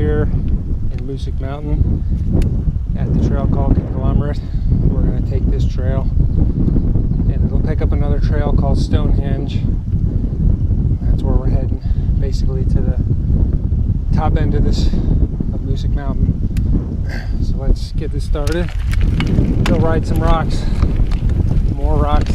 here in Moosic Mountain at the trail called Conglomerate. We're going to take this trail and it'll pick up another trail called Stonehenge. That's where we're heading, basically to the top end of Moosic Mountain. So let's get this started. Go ride some rocks, more rocks.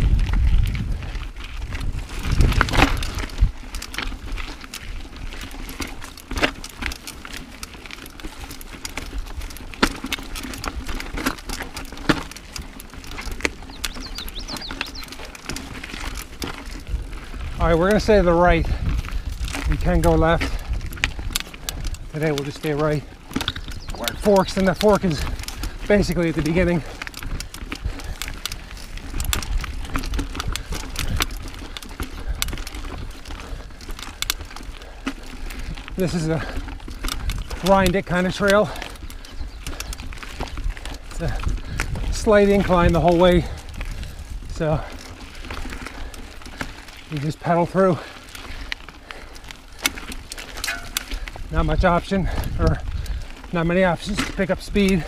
All right, we're gonna stay to the right. We can go left. Today we'll just stay right where it forks, and the fork is basically at the beginning. This is a grind it kind of trail. It's a slight incline the whole way, so you just pedal through. Not much option, or not many options to pick up speed.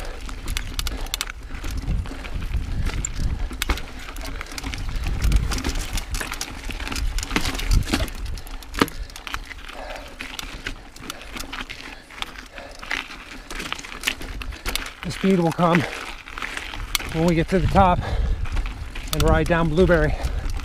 The speed will come when we get to the top and ride down Blueberry.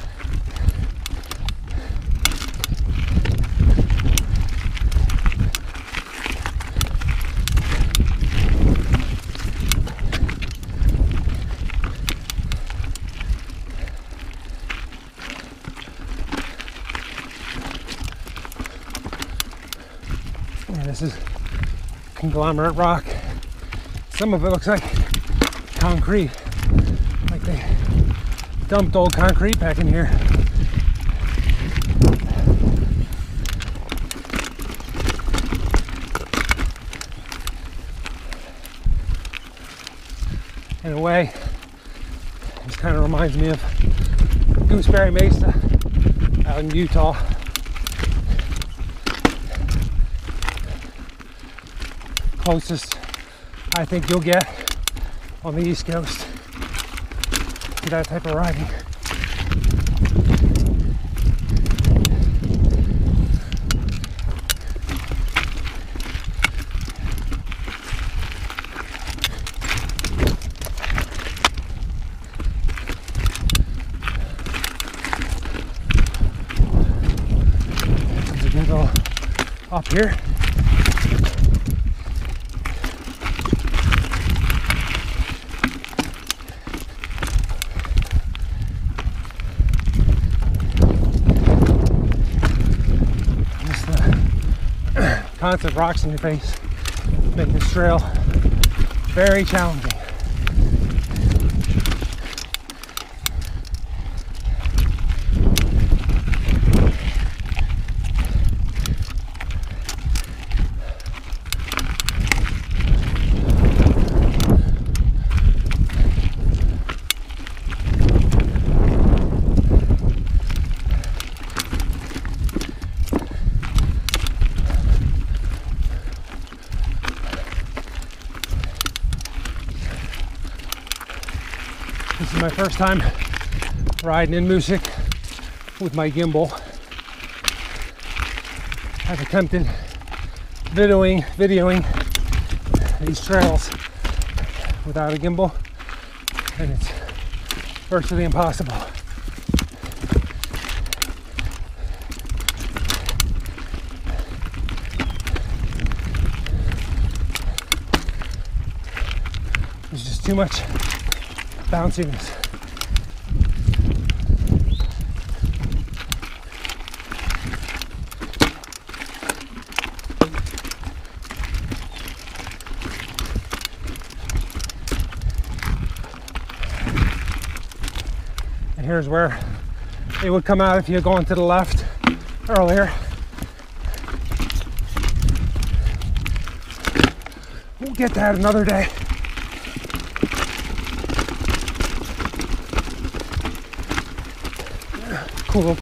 Yeah, this is conglomerate rock. Some of it looks like concrete, like they dumped old concrete back in here. In a way, this kind of reminds me of Gooseberry Mesa out in Utah. Closest I think you'll get on the East Coast to that type of riding. There's a good little up here. Constant rocks in your face make this trail very challenging. This is my first time riding in Moosic with my gimbal. I've attempted videoing these trails without a gimbal, and it's virtually impossible. There's just too much bounciness. And here's where it would come out if you had gone to the left earlier. We'll get that another day. Cool.